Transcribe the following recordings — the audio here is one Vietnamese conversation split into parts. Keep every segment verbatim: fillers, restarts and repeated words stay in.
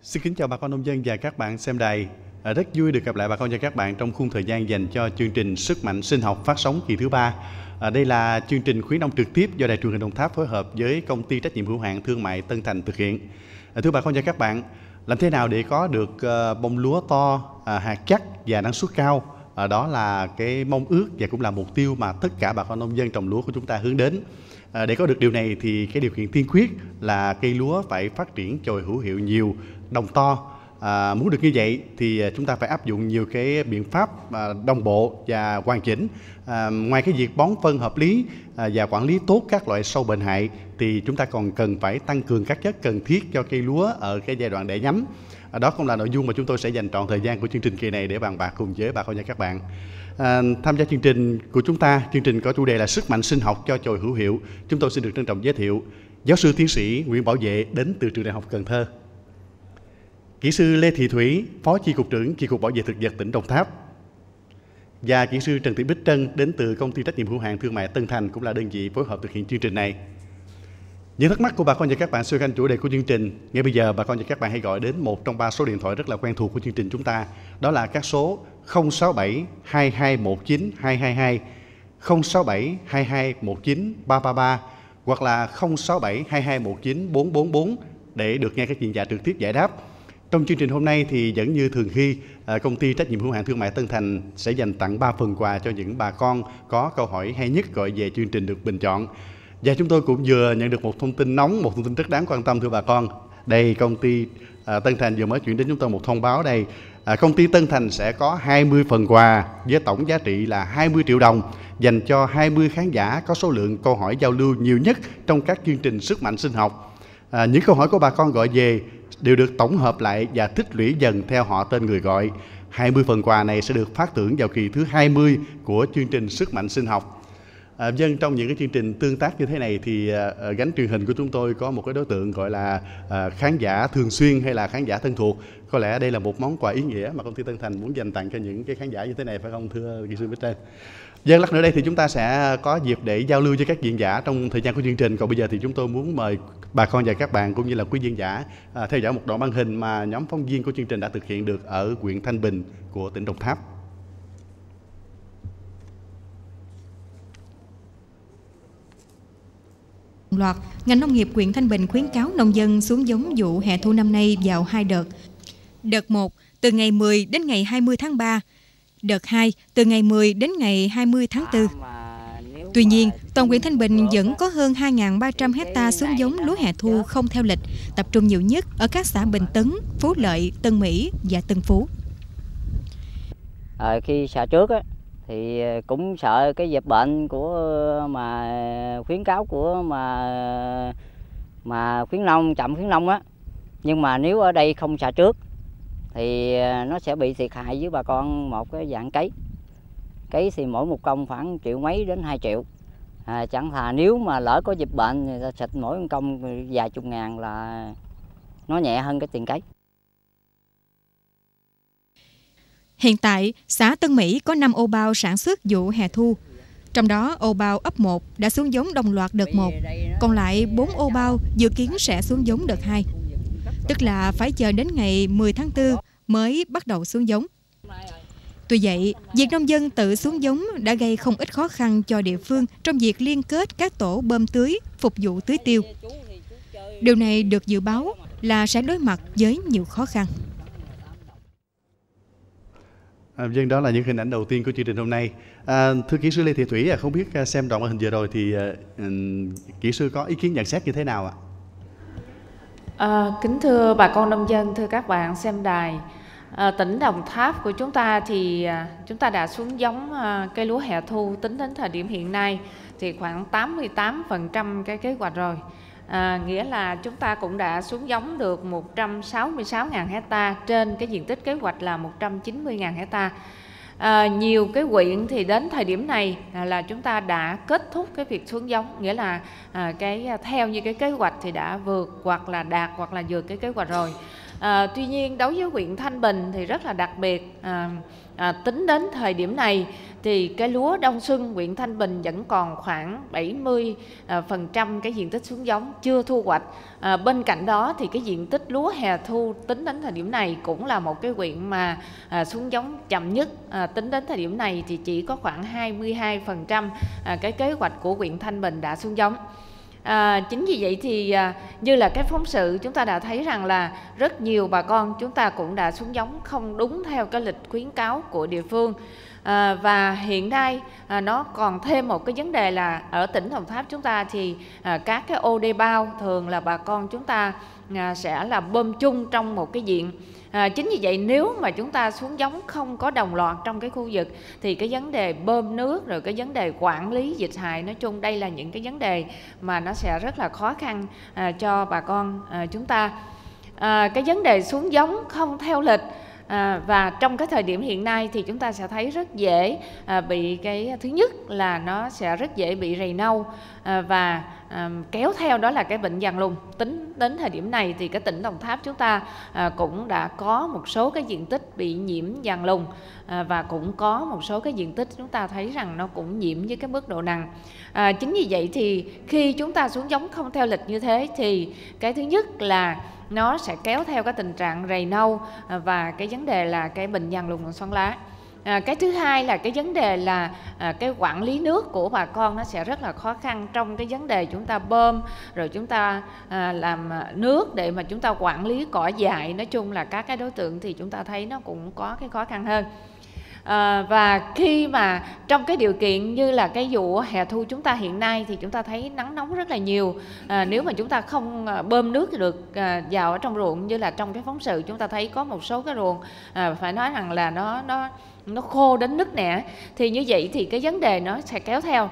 Xin kính chào bà con nông dân và các bạn xem đài. À, rất vui được gặp lại bà con và các bạn trong khung thời gian dành cho chương trình Sức mạnh sinh học phát sóng kỳ thứ ba. À, đây là chương trình khuyến nông trực tiếp do Đài truyền hình Đồng Tháp phối hợp với Công ty trách nhiệm hữu hạn thương mại Tân Thành thực hiện. À, thưa bà con và các bạn, làm thế nào để có được uh, bông lúa to, uh, hạt chắc và năng suất cao? À, đó là cái mong ước và cũng là mục tiêu mà tất cả bà con nông dân trồng lúa của chúng ta hướng đến. À, để có được điều này thì cái điều kiện tiên quyết là cây lúa phải phát triển chồi hữu hiệu nhiều, đồng to. À, muốn được như vậy thì chúng ta phải áp dụng nhiều cái biện pháp à, đồng bộ và hoàn chỉnh. À, ngoài cái việc bón phân hợp lý à, và quản lý tốt các loại sâu bệnh hại thì chúng ta còn cần phải tăng cường các chất cần thiết cho cây lúa ở cái giai đoạn đẻ nhánh. À, đó cũng là nội dung mà chúng tôi sẽ dành trọn thời gian của chương trình kỳ này để bàn bạc cùng với bà con và các bạn. À, tham gia chương trình của chúng ta, chương trình có chủ đề là sức mạnh sinh học cho chồi hữu hiệu. Chúng tôi xin được trân trọng giới thiệu giáo sư tiến sĩ Nguyễn Bảo Vệ đến từ trường Đại học Cần Thơ, kỹ sư Lê Thị Thủy, phó chi cục trưởng chi cục bảo vệ thực vật tỉnh Đồng Tháp, và kỹ sư Trần Thị Bích Trân đến từ công ty trách nhiệm hữu hạn thương mại Tân Thành, cũng là đơn vị phối hợp thực hiện chương trình này. Những thắc mắc của bà con và các bạn xoay quanh chủ đề của chương trình, ngay bây giờ bà con và các bạn hãy gọi đến một trong ba số điện thoại rất là quen thuộc của chương trình chúng ta, đó là các số không sáu bảy hai hai một chín hai hai hai, không sáu bảy hai hai một chín ba ba ba hoặc là không sáu bảy hai hai một chín bốn bốn bốn để được nghe các chuyên gia trực tiếp giải đáp. Trong chương trình hôm nay thì vẫn như thường khi, công ty trách nhiệm hữu hạn thương mại Tân Thành sẽ dành tặng ba phần quà cho những bà con có câu hỏi hay nhất gọi về chương trình được bình chọn. Và chúng tôi cũng vừa nhận được một thông tin nóng, một thông tin rất đáng quan tâm thưa bà con. Đây, công ty à, Tân Thành vừa mới chuyển đến chúng tôi một thông báo đây. À, công ty Tân Thành sẽ có hai mươi phần quà với tổng giá trị là hai mươi triệu đồng dành cho hai mươi khán giả có số lượng câu hỏi giao lưu nhiều nhất trong các chương trình sức mạnh sinh học. À, những câu hỏi của bà con gọi về đều được tổng hợp lại và tích lũy dần theo họ tên người gọi. hai mươi phần quà này sẽ được phát thưởng vào kỳ thứ hai mươi của chương trình sức mạnh sinh học. À, dân trong những cái chương trình tương tác như thế này thì à, gánh truyền hình của chúng tôi có một cái đối tượng gọi là à, khán giả thường xuyên hay là khán giả thân thuộc. Có lẽ đây là một món quà ý nghĩa mà công ty Tân Thành muốn dành tặng cho những cái khán giả như thế này, phải không thưa kỹ sư Bích Trân? Dân lát nữa đây thì chúng ta sẽ có dịp để giao lưu với các diễn giả trong thời gian của chương trình. Còn bây giờ thì chúng tôi muốn mời bà con và các bạn cũng như là quý diễn giả à, theo dõi một đoạn băng hình mà nhóm phóng viên của chương trình đã thực hiện được ở huyện Thanh Bình của tỉnh Đồng Tháp. Loạt, ngành nông nghiệp huyện Thanh Bình khuyến cáo nông dân xuống giống vụ hè thu năm nay vào hai đợt. Đợt một từ ngày mười đến ngày hai mươi tháng ba, đợt hai từ ngày mười đến ngày hai mươi tháng tư. Tuy nhiên, toàn huyện Thanh Bình vẫn có hơn hai nghìn ba trăm hecta xuống giống lúa hè thu không theo lịch, tập trung nhiều nhất ở các xã Bình Tấn, Phú Lợi, Tân Mỹ và Tân Phú. À, khi xả trước á, thì cũng sợ cái dịch bệnh của mà khuyến cáo của mà mà khuyến nông chậm khuyến nông á, nhưng mà nếu ở đây không xả trước thì nó sẽ bị thiệt hại với bà con một cái dạng cấy cấy thì mỗi một công khoảng triệu mấy đến hai triệu. À, chẳng thà nếu mà lỡ có dịch bệnh thì ta xịt mỗi một công vài chục ngàn là nó nhẹ hơn cái tiền cấy. Hiện tại, xã Tân Mỹ có năm ô bao sản xuất vụ hè thu. Trong đó, ô bao ấp một đã xuống giống đồng loạt đợt một, còn lại bốn ô bao dự kiến sẽ xuống giống đợt hai. Tức là phải chờ đến ngày mười tháng tư mới bắt đầu xuống giống. Tuy vậy, việc nông dân tự xuống giống đã gây không ít khó khăn cho địa phương trong việc liên kết các tổ bơm tưới, phục vụ tưới tiêu. Điều này được dự báo là sẽ đối mặt với nhiều khó khăn. À, dân đó là những hình ảnh đầu tiên của chương trình hôm nay. À, thưa kỹ sư Lê Thị Thủy, không biết xem đoạn màn hình vừa rồi thì uh, kỹ sư có ý kiến nhận xét như thế nào ạ? À, kính thưa bà con nông dân, thưa các bạn xem đài, à, tỉnh Đồng Tháp của chúng ta thì à, chúng ta đã xuống giống à, cây lúa hè thu tính đến thời điểm hiện nay thì khoảng tám mươi tám phần trăm cái kế hoạch rồi. À, nghĩa là chúng ta cũng đã xuống giống được một trăm sáu mươi sáu nghìn hecta trên cái diện tích kế hoạch là một trăm chín mươi nghìn hecta. À, nhiều cái huyện thì đến thời điểm này là, là chúng ta đã kết thúc cái việc xuống giống, nghĩa là à, cái theo như cái kế hoạch thì đã vượt hoặc là đạt hoặc là vượt cái kế hoạch rồi. À, tuy nhiên đối với huyện Thanh Bình thì rất là đặc biệt. À, à, tính đến thời điểm này thì cái lúa đông xuân huyện Thanh Bình vẫn còn khoảng bảy mươi phần trăm cái diện tích xuống giống chưa thu hoạch. À, bên cạnh đó thì cái diện tích lúa hè thu tính đến thời điểm này cũng là một cái huyện mà à, xuống giống chậm nhất. À, tính đến thời điểm này thì chỉ có khoảng hai mươi hai phần trăm à, cái kế hoạch của huyện Thanh Bình đã xuống giống. À, chính vì vậy thì à, như là cái phóng sự chúng ta đã thấy rằng là rất nhiều bà con chúng ta cũng đã xuống giống không đúng theo cái lịch khuyến cáo của địa phương. À, và hiện nay à, nó còn thêm một cái vấn đề là ở tỉnh Đồng Tháp chúng ta thì à, các cái ô đê bao thường là bà con chúng ta à, sẽ là bơm chung trong một cái diện. À, chính vì vậy nếu mà chúng ta xuống giống không có đồng loạt trong cái khu vực thì cái vấn đề bơm nước rồi cái vấn đề quản lý dịch hại, nói chung đây là những cái vấn đề mà nó sẽ rất là khó khăn à, cho bà con à, chúng ta. À, cái vấn đề xuống giống không theo lịch À, và trong cái thời điểm hiện nay thì chúng ta sẽ thấy rất dễ à, bị cái thứ nhất là nó sẽ rất dễ bị rầy nâu à, và à, kéo theo đó là cái bệnh giàn lùng. Tính đến thời điểm này thì cái tỉnh Đồng Tháp chúng ta à, cũng đã có một số cái diện tích bị nhiễm giàn lùng à, và cũng có một số cái diện tích chúng ta thấy rằng nó cũng nhiễm với cái mức độ nặng. À, chính vì vậy thì khi chúng ta xuống giống không theo lịch như thế thì cái thứ nhất là nó sẽ kéo theo cái tình trạng rầy nâu và cái vấn đề là cái bệnh giàn lùng xoắn lá. À, cái thứ hai là cái vấn đề là à, cái quản lý nước của bà con nó sẽ rất là khó khăn trong cái vấn đề chúng ta bơm rồi chúng ta à, làm nước để mà chúng ta quản lý cỏ dại. Nói chung là các cái đối tượng thì chúng ta thấy nó cũng có cái khó khăn hơn. À, và khi mà trong cái điều kiện như là cái vụ hè thu chúng ta hiện nay thì chúng ta thấy nắng nóng rất là nhiều. À, nếu mà chúng ta không bơm nước được à, vào ở trong ruộng, như là trong cái phóng sự chúng ta thấy có một số cái ruộng à, phải nói rằng là nó nó nó khô đến nứt nẻ, thì như vậy thì cái vấn đề nó sẽ kéo theo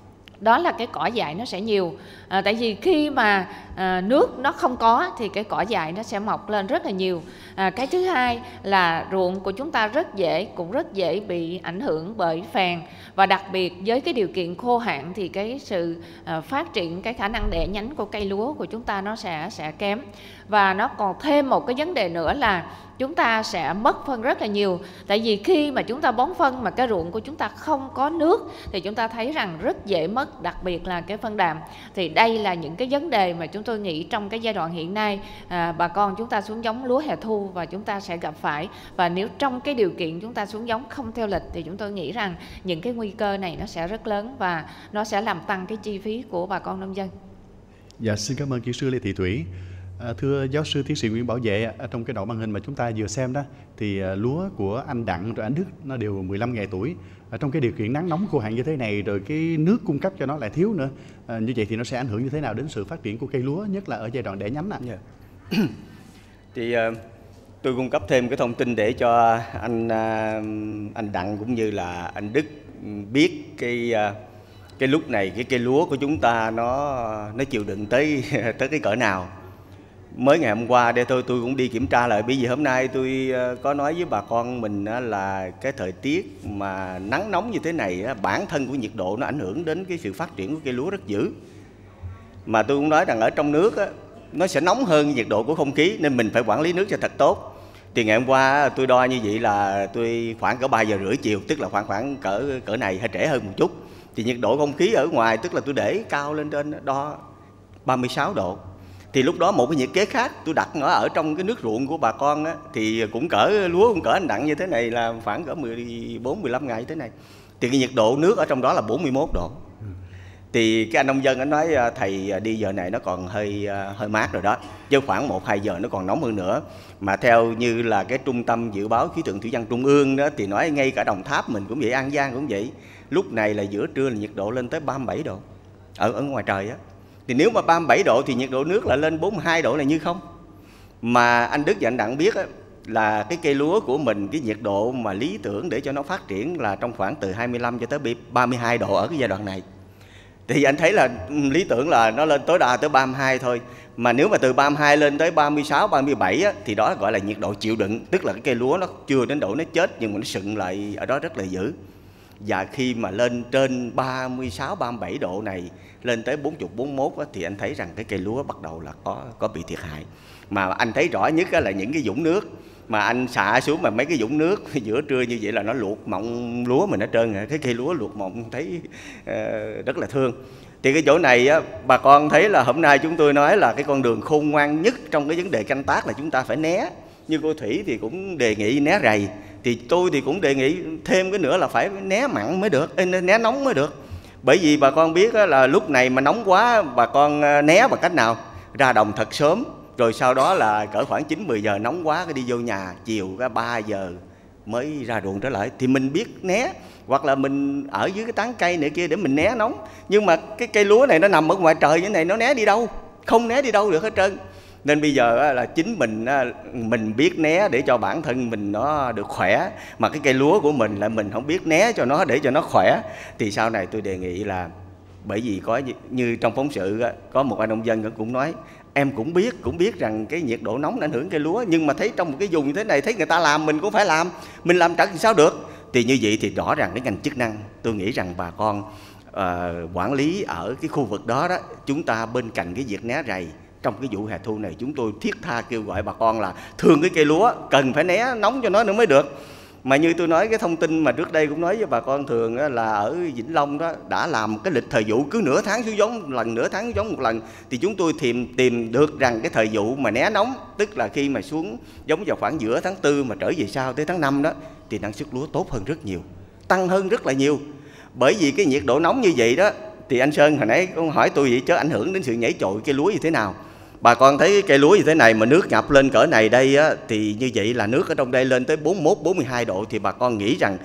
đó là cái cỏ dại nó sẽ nhiều. À, tại vì khi mà à, nước nó không có thì cái cỏ dại nó sẽ mọc lên rất là nhiều. À, cái thứ hai là ruộng của chúng ta rất dễ cũng rất dễ bị ảnh hưởng bởi phèn, và đặc biệt với cái điều kiện khô hạn thì cái sự à, phát triển cái khả năng đẻ nhánh của cây lúa của chúng ta nó sẽ sẽ kém. Và nó còn thêm một cái vấn đề nữa là chúng ta sẽ mất phân rất là nhiều. Tại vì khi mà chúng ta bón phân mà cái ruộng của chúng ta không có nước thì chúng ta thấy rằng rất dễ mất, đặc biệt là cái phân đạm. Thì đây là những cái vấn đề mà chúng tôi nghĩ trong cái giai đoạn hiện nay à, bà con chúng ta xuống giống lúa hè thu và chúng ta sẽ gặp phải. Và nếu trong cái điều kiện chúng ta xuống giống không theo lịch thì chúng tôi nghĩ rằng những cái nguy cơ này nó sẽ rất lớn và nó sẽ làm tăng cái chi phí của bà con nông dân. Dạ, xin cảm ơn kỹ sư Lê Thị Thủy. À, thưa giáo sư tiến sĩ Nguyễn Bảo Vệ, trong cái đoạn màn hình mà chúng ta vừa xem đó thì à, lúa của anh Đặng rồi anh Đức nó đều mười lăm ngày tuổi. À, trong cái điều kiện nắng nóng khô hạn như thế này rồi cái nước cung cấp cho nó lại thiếu nữa, à, như vậy thì nó sẽ ảnh hưởng như thế nào đến sự phát triển của cây lúa, nhất là ở giai đoạn đẻ nhánh ạ? Yeah. Thì uh, tôi cung cấp thêm cái thông tin để cho anh uh, anh Đặng cũng như là anh Đức biết cái uh, cái lúc này cái cây lúa của chúng ta nó nó chịu đựng tới tới cái cỡ nào. Mới ngày hôm qua đây tôi tôi cũng đi kiểm tra lại, bởi vì hôm nay tôi có nói với bà con mình là cái thời tiết mà nắng nóng như thế này, bản thân của nhiệt độ nó ảnh hưởng đến cái sự phát triển của cây lúa rất dữ. Mà tôi cũng nói rằng ở trong nước nó sẽ nóng hơn nhiệt độ của không khí, nên mình phải quản lý nước cho thật tốt. Thì ngày hôm qua tôi đo như vậy là tôi khoảng cỡ ba giờ rưỡi chiều, tức là khoảng khoảng cỡ cỡ này hay trễ hơn một chút. Thì nhiệt độ không khí ở ngoài, tức là tôi để cao lên trên đo ba mươi sáu độ. Thì lúc đó một cái nhiệt kế khác tôi đặt nó ở trong cái nước ruộng của bà con á, thì cũng cỡ lúa cũng cỡ anh Đặng như thế này là khoảng cỡ mười bốn mười lăm ngày như thế này. Thì cái nhiệt độ nước ở trong đó là bốn mươi mốt độ. Thì cái anh nông dân anh nói thầy đi giờ này nó còn hơi hơi mát rồi đó, chứ khoảng một hai giờ nó còn nóng hơn nữa. Mà theo như là cái trung tâm dự báo khí tượng thủy văn trung ương đó thì nói ngay cả Đồng Tháp mình cũng vậy, An Giang cũng vậy. Lúc này là giữa trưa là nhiệt độ lên tới ba mươi bảy độ ở ở ngoài trời á. Thì nếu mà ba mươi bảy độ thì nhiệt độ nước là lên bốn mươi hai độ là như không. Mà anh Đức và anh Đặng biết á, là cái cây lúa của mình cái nhiệt độ mà lý tưởng để cho nó phát triển là trong khoảng từ hai mươi lăm cho tới ba mươi hai độ ở cái giai đoạn này. Thì anh thấy là lý tưởng là nó lên tối đa tới ba mươi hai thôi. Mà nếu mà từ ba mươi hai lên tới ba mươi sáu, ba mươi bảy á, thì đó gọi là nhiệt độ chịu đựng. Tức là cái cây lúa nó chưa đến độ nó chết nhưng mà nó sựng lại ở đó rất là dữ. Và khi mà lên trên ba mươi sáu, ba mươi bảy độ này, lên tới bốn mươi, bốn mươi mốt á, thì anh thấy rằng cái cây lúa bắt đầu là có, có bị thiệt hại. Mà anh thấy rõ nhất là những cái vũng nước mà anh xả xuống, mà mấy cái vũng nước giữa trưa như vậy là nó luộc mọng lúa mình hết trơn. Cái cây lúa luộc mọng thấy uh, rất là thương. Thì cái chỗ này á, bà con thấy là hôm nay chúng tôi nói là cái con đường khôn ngoan nhất trong cái vấn đề canh tác là chúng ta phải né. Như cô Thủy thì cũng đề nghị né rầy, thì tôi thì cũng đề nghị thêm cái nữa là phải né mặn mới được, né nóng mới được. Bởi vì bà con biết là lúc này mà nóng quá, bà con né bằng cách nào? Ra đồng thật sớm, rồi sau đó là cỡ khoảng chín mười giờ nóng quá, cái đi vô nhà, chiều cái ba giờ mới ra ruộng trở lại. Thì mình biết né, hoặc là mình ở dưới cái tán cây này kia để mình né nóng. Nhưng mà cái cây lúa này nó nằm ở ngoài trời như thế này, nó né đi đâu? Không né đi đâu được hết trơn. Nên bây giờ là chính mình mình biết né để cho bản thân mình nó được khỏe, mà cái cây lúa của mình là mình không biết né cho nó để cho nó khỏe, thì sau này tôi đề nghị là, bởi vì có như trong phóng sự có một anh nông dân cũng nói, em cũng biết cũng biết rằng cái nhiệt độ nóng ảnh hưởng cây lúa, nhưng mà thấy trong một cái vùng như thế này thấy người ta làm mình cũng phải làm, mình làm trật thì sao được. Thì như vậy thì rõ ràng cái ngành chức năng, tôi nghĩ rằng bà con uh, quản lý ở cái khu vực đó đó, chúng ta bên cạnh cái việc né rầy trong cái vụ hè thu này, chúng tôi thiết tha kêu gọi bà con là thương cái cây lúa, cần phải né nóng cho nó nữa mới được. Mà như tôi nói cái thông tin mà trước đây cũng nói với bà con thường là ở Vĩnh Long đó đã làm cái lịch thời vụ cứ nửa tháng xuống giống một lần, nửa tháng xuống giống một lần. Thì chúng tôi tìm tìm được rằng cái thời vụ mà né nóng, tức là khi mà xuống giống vào khoảng giữa tháng tư mà trở về sau tới tháng năm đó, thì năng suất lúa tốt hơn rất nhiều, tăng hơn rất là nhiều. Bởi vì cái nhiệt độ nóng như vậy đó, thì anh Sơn hồi nãy con hỏi tôi vậy chứ ảnh hưởng đến sự nhảy chội cây lúa như thế nào. Bà con thấy cây lúa như thế này mà nước ngập lên cỡ này đây á, thì như vậy là nước ở trong đây lên tới bốn mươi mốt, bốn mươi hai độ, thì bà con nghĩ rằng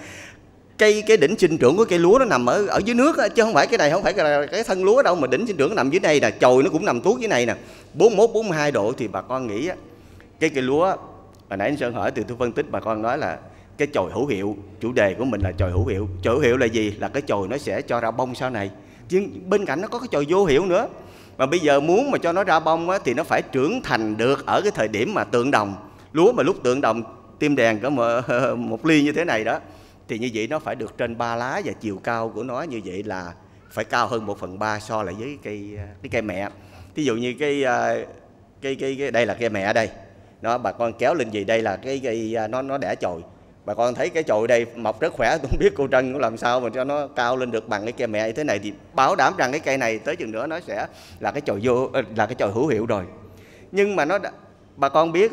cây cái đỉnh sinh trưởng của cây lúa nó nằm ở ở dưới nước á, chứ không phải cái này không phải là cái thân lúa đâu, mà đỉnh sinh trưởng nó nằm dưới đây nè, chồi nó cũng nằm tuốt dưới này nè, bốn mươi mốt, bốn mươi hai độ. Thì bà con nghĩ á, cái cây lúa hồi nãy anh Sơn hỏi thì tôi phân tích, bà con nói là cái chồi hữu hiệu, chủ đề của mình là chồi hữu hiệu. Chồi hữu hiệu là gì? Là cái chồi nó sẽ cho ra bông sau này, chứ bên cạnh nó có cái chồi vô hiệu nữa. Mà bây giờ muốn mà cho nó ra bông á, thì nó phải trưởng thành được ở cái thời điểm mà tượng đồng. Lúa mà lúc tượng đồng tim đèn có một, một ly như thế này đó, thì như vậy nó phải được trên ba lá, và chiều cao của nó như vậy là phải cao hơn một phần ba so lại với cây cái cây mẹ. Ví dụ như cái cái cái, cái đây là cây mẹ đây, nó bà con kéo lên gì đây là cái cây nó nó đẻ chồi. Bà con thấy cái chồi đây mọc rất khỏe, tôi không biết cô Trân có làm sao mà cho nó cao lên được bằng cái cây mẹ như thế này, thì bảo đảm rằng cái cây này tới chừng nữa nó sẽ là cái chồi vô là cái chồi hữu hiệu rồi. Nhưng mà nó bà con biết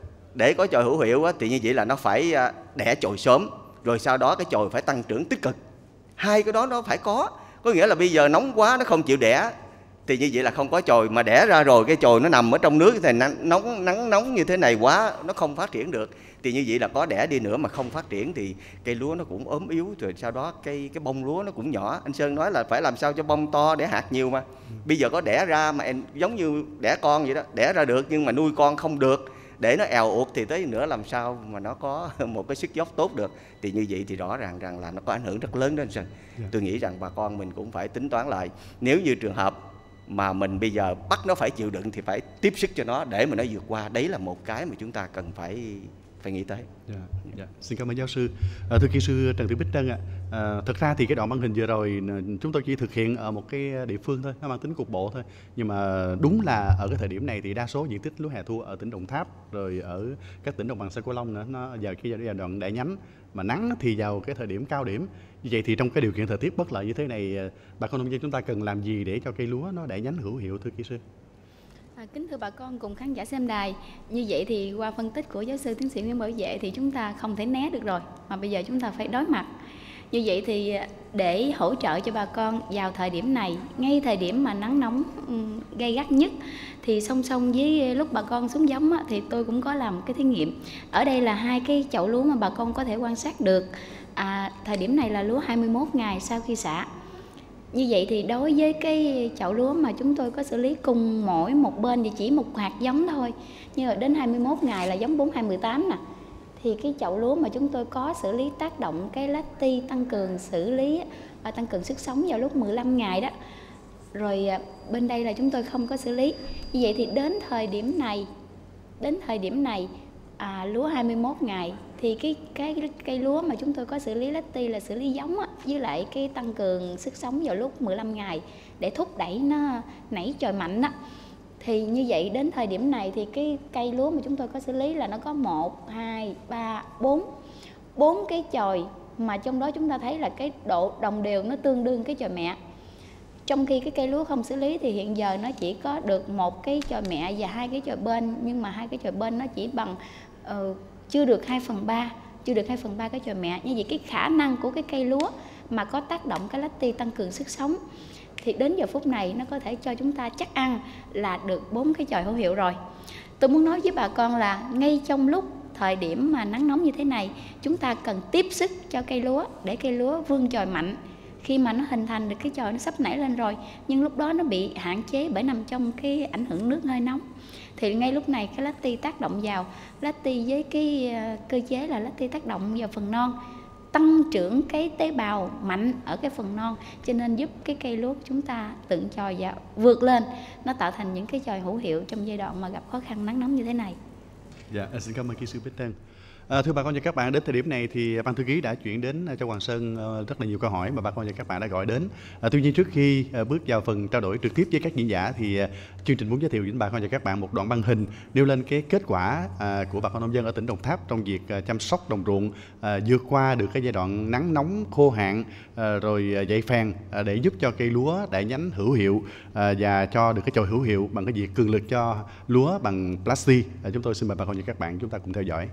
để có chồi hữu hiệu thì như vậy là nó phải đẻ chồi sớm, rồi sau đó cái chồi phải tăng trưởng tích cực. Hai cái đó nó phải có. Có nghĩa là bây giờ nóng quá nó không chịu đẻ, thì như vậy là không có chồi, mà đẻ ra rồi cái chồi nó nằm ở trong nước thì nóng nắng nóng như thế này quá nó không phát triển được. Thì như vậy là có đẻ đi nữa mà không phát triển thì cây lúa nó cũng ốm yếu, rồi sau đó cây cái bông lúa nó cũng nhỏ. Anh Sơn nói là phải làm sao cho bông to để hạt nhiều mà. Bây giờ có đẻ ra mà giống như đẻ con vậy đó, đẻ ra được nhưng mà nuôi con không được, để nó èo uột thì tới nữa làm sao mà nó có một cái sức dốc tốt được. Thì như vậy thì rõ ràng rằng là nó có ảnh hưởng rất lớn đến anh Sơn. Yeah. Tôi nghĩ rằng bà con mình cũng phải tính toán lại, nếu như trường hợp mà mình bây giờ bắt nó phải chịu đựng thì phải tiếp sức cho nó để mà nó vượt qua. Đấy là một cái mà chúng ta cần phải phải nghĩ tới. Yeah, yeah. Xin cảm ơn giáo sư. À, thưa kỹ sư Trần Thị Bích Trân ạ. À, thực ra thì cái đoạn băng hình vừa rồi chúng tôi chỉ thực hiện ở một cái địa phương thôi, nó mang tính cục bộ thôi. Nhưng mà đúng là ở cái thời điểm này thì đa số diện tích lúa hè thu ở tỉnh Đồng Tháp rồi ở các tỉnh đồng bằng sông Cửu Long nữa, nó vào cái giai đoạn đẻ nhánh, mà nắng thì vào cái thời điểm cao điểm. Như vậy thì trong cái điều kiện thời tiết bất lợi như thế này, bà con nông dân chúng ta cần làm gì để cho cây lúa nó đẻ nhánh hữu hiệu thưa kỹ sư? À, kính thưa bà con cùng khán giả xem đài, như vậy thì qua phân tích của giáo sư tiến sĩ Nguyễn Bảo Vệ thì chúng ta không thể né được rồi, mà bây giờ chúng ta phải đối mặt. Như vậy thì để hỗ trợ cho bà con vào thời điểm này, ngay thời điểm mà nắng nóng gay gắt nhất, thì song song với lúc bà con xuống giống á, thì tôi cũng có làm cái thí nghiệm. Ở đây là hai cái chậu lúa mà bà con có thể quan sát được. À, thời điểm này là lúa hai mươi mốt ngày sau khi xả. Như vậy thì đối với cái chậu lúa mà chúng tôi có xử lý cùng mỗi một bên thì chỉ một hạt giống thôi, nhưng mà đến hai mươi mốt ngày là giống bốn hai một tám nè, thì cái chậu lúa mà chúng tôi có xử lý tác động cái lacti tăng cường xử lý và tăng cường sức sống vào lúc mười lăm ngày đó. Rồi bên đây là chúng tôi không có xử lý. Như vậy thì đến thời điểm này, đến thời điểm này à, lúa hai mươi mốt ngày thì cái cái cây lúa mà chúng tôi có xử lý lacti là xử lý giống á, với lại cái tăng cường sức sống vào lúc mười lăm ngày để thúc đẩy nó nảy chồi mạnh á, Thì như vậy đến thời điểm này thì cái cây lúa mà chúng tôi có xử lý là nó có một, hai, ba, bốn bốn cái chồi, mà trong đó chúng ta thấy là cái độ đồng đều nó tương đương cái chồi mẹ. Trong khi cái cây lúa không xử lý thì hiện giờ nó chỉ có được một cái chồi mẹ và hai cái chồi bên, nhưng mà hai cái chồi bên nó chỉ bằng uh, chưa được hai phần ba, chưa được hai phần ba cái chồi mẹ. Như vậy cái khả năng của cái cây lúa mà có tác động cái lacti tăng cường sức sống thì đến giờ phút này nó có thể cho chúng ta chắc ăn là được bốn cái chồi hữu hiệu rồi. Tôi muốn nói với bà con là ngay trong lúc thời điểm mà nắng nóng như thế này, chúng ta cần tiếp sức cho cây lúa để cây lúa vươn chồi mạnh. Khi mà nó hình thành được cái chồi nó sắp nảy lên rồi, nhưng lúc đó nó bị hạn chế bởi nằm trong cái ảnh hưởng nước hơi nóng, thì ngay lúc này cái lacti tác động vào, lacti với cái cơ chế là lacti tác động vào phần non, tăng trưởng cái tế bào mạnh ở cái phần non, cho nên giúp cái cây lúa của chúng ta tự chồi và vượt lên, nó tạo thành những cái chồi hữu hiệu trong giai đoạn mà gặp khó khăn nắng nóng như thế này. Dạ, xin cảm ơn kỹ sư Bích Trân. À, thưa bà con và các bạn, đến thời điểm này thì ban thư ký đã chuyển đến cho Hoàng Sơn uh, rất là nhiều câu hỏi mà bà con và các bạn đã gọi đến. À, tuy nhiên trước khi uh, bước vào phần trao đổi trực tiếp với các diễn giả thì uh, chương trình muốn giới thiệu đến bà con và các bạn một đoạn băng hình nêu lên cái kết quả uh, của bà con nông dân ở tỉnh Đồng Tháp trong việc uh, chăm sóc đồng ruộng, uh, vượt qua được cái giai đoạn nắng nóng khô hạn, uh, rồi uh, dậy phèn uh, để giúp cho cây lúa đẻ nhánh hữu hiệu uh, và cho được cái chồi hữu hiệu bằng cái việc cường lực cho lúa bằng plasti. Uh, chúng tôi xin mời bà con và các bạn chúng ta cùng theo dõi.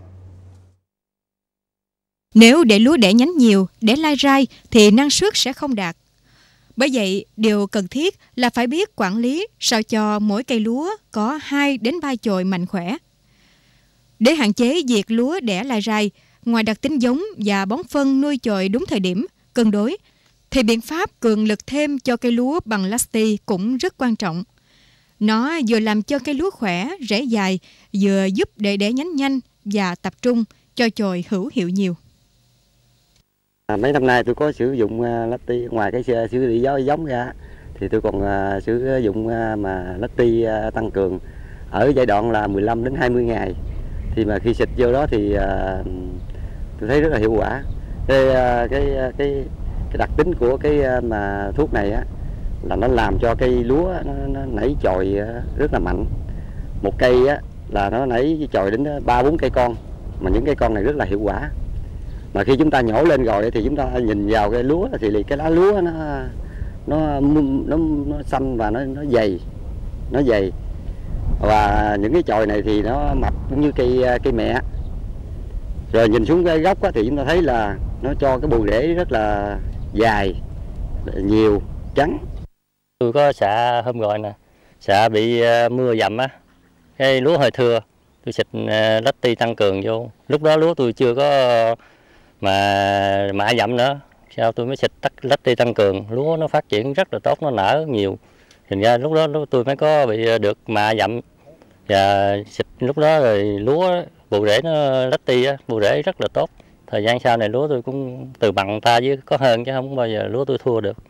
Nếu để lúa đẻ nhánh nhiều, để lai rai thì năng suất sẽ không đạt. Bởi vậy, điều cần thiết là phải biết quản lý sao cho mỗi cây lúa có hai đến ba chồi mạnh khỏe. Để hạn chế việc lúa đẻ lai rai, ngoài đặc tính giống và bón phân nuôi chồi đúng thời điểm, cân đối, thì biện pháp cường lực thêm cho cây lúa bằng Lasti cũng rất quan trọng. Nó vừa làm cho cây lúa khỏe, rễ dài, vừa giúp để đẻ nhánh nhanh và tập trung cho chồi hữu hiệu nhiều. Mấy năm nay tôi có sử dụng uh, Lasti, ngoài cái sử lý giống ra thì tôi còn uh, sử dụng uh, mà Lasti uh, tăng cường ở giai đoạn là mười lăm đến hai mươi ngày. Thì mà khi xịt vô đó thì uh, tôi thấy rất là hiệu quả. Cái uh, cái cái cái đặc tính của cái uh, mà thuốc này á là nó làm cho cây lúa nó, nó nảy chồi uh, rất là mạnh. Một cây á là nó nảy chồi đến ba bốn cây con, mà những cây con này rất là hiệu quả. Mà khi chúng ta nhổ lên rồi thì chúng ta nhìn vào cái lúa thì cái lá lúa nó nó nó, nó xanh và nó nó dày, nó dày và những cái chồi này thì nó mập cũng như cây cây mẹ. Rồi nhìn xuống cái gốc thì chúng ta thấy là nó cho cái bộ rễ rất là dài, nhiều, trắng. Tôi có xạ hôm rồi nè, xạ bị mưa dầm á, cái lúa hơi thưa, tôi xịt Lasti tăng cường vô. Lúc đó lúa tôi chưa có mà mạ dặm nữa, sau tôi mới xịt tắt Lasti tăng cường, lúa nó phát triển rất là tốt, nó nở nhiều, thành ra lúc đó tôi mới có bị được mạ dặm và xịt lúc đó rồi lúa bộ rễ nó Lasti á, bộ rễ rất là tốt. Thời gian sau này lúa tôi cũng từ bằng ta với có hơn, chứ không bao giờ lúa tôi thua được.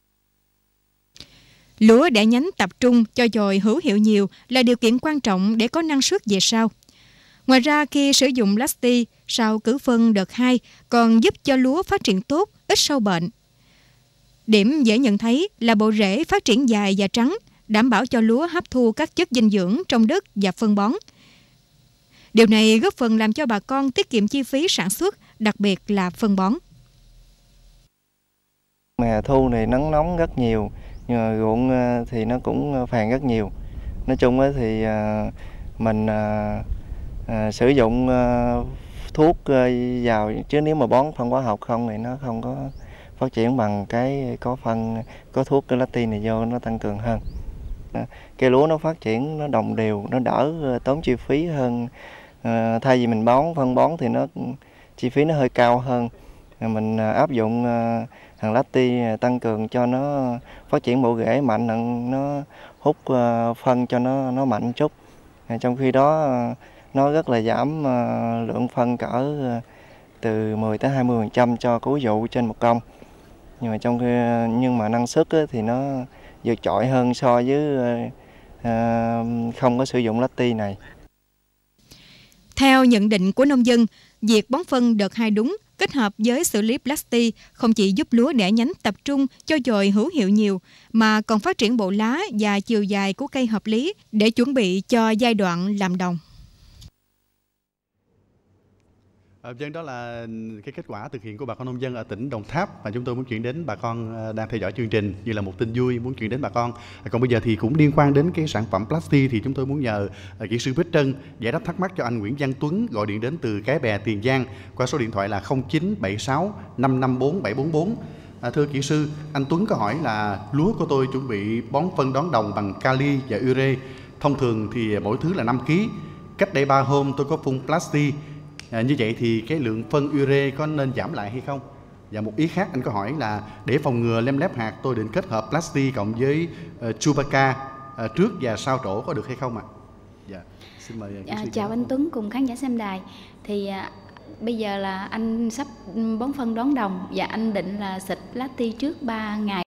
Lúa đẻ nhánh tập trung cho chồi hữu hiệu nhiều là điều kiện quan trọng để có năng suất về sau. Ngoài ra, khi sử dụng Lasti sau cử phân đợt hai còn giúp cho lúa phát triển tốt, ít sâu bệnh. Điểm dễ nhận thấy là bộ rễ phát triển dài và trắng, đảm bảo cho lúa hấp thu các chất dinh dưỡng trong đất và phân bón. Điều này góp phần làm cho bà con tiết kiệm chi phí sản xuất, đặc biệt là phân bón. Hè thu này nắng nóng rất nhiều, nhưng mà ruộng thì nó cũng phèn rất nhiều. Nói chung thì mình À, sử dụng uh, thuốc uh, vào, chứ nếu mà bón phân hóa học không thì nó không có phát triển bằng cái có phân, có thuốc cái Lasti này vô nó tăng cường hơn. À, cây lúa nó phát triển nó đồng đều, nó đỡ uh, tốn chi phí hơn. Uh, thay vì mình bón phân bón thì nó chi phí nó hơi cao hơn. À, mình uh, áp dụng uh, thằng Lasti tăng cường cho nó phát triển bộ rễ mạnh, nó hút uh, phân cho nó nó mạnh chút. À, trong khi đó uh, nó rất là giảm uh, lượng phân cỡ uh, từ mười tới hai mươi phần trăm cho cuối vụ trên một công. Nhưng mà trong khi nhưng mà năng suất thì nó vượt trội hơn so với uh, uh, không có sử dụng Lasti này. Theo nhận định của nông dân, việc bón phân đợt hai đúng Kết hợp với xử lý plastic không chỉ giúp lúa đẻ nhánh tập trung cho dồi hữu hiệu nhiều, mà còn phát triển bộ lá và chiều dài của cây hợp lý để chuẩn bị cho giai đoạn làm đồng. À, dân đó là cái kết quả thực hiện của bà con nông dân ở tỉnh Đồng Tháp mà chúng tôi muốn chuyển đến bà con đang theo dõi chương trình như là một tin vui muốn chuyển đến bà con. À, còn bây giờ thì cũng liên quan đến cái sản phẩm plastic thì chúng tôi muốn nhờ à, kỹ sư Bích Trân giải đáp thắc mắc cho anh Nguyễn Văn Tuấn gọi điện đến từ Cái Bè, Tiền Giang qua số điện thoại là không chín bảy sáu năm năm bốn bảy bốn bốn. À, thưa kỹ sư, anh Tuấn có hỏi là lúa của tôi chuẩn bị bón phân đón đồng bằng kali và ure. Thông thường thì mỗi thứ là năm ki lô gam. Cách đây ba hôm tôi có phun plastic. À, như vậy thì cái lượng phân ure có nên giảm lại hay không? Và một ý khác anh có hỏi là để phòng ngừa lem lép hạt tôi định kết hợp plastic cộng với uh, Chupacabra uh, trước và sau trổ có được hay không ạ? À? Dạ, xin mời. À, chào anh Tuấn cùng khán giả xem đài. Thì à, bây giờ là anh sắp bón phân đón đồng và anh định là xịt plastic trước ba ngày.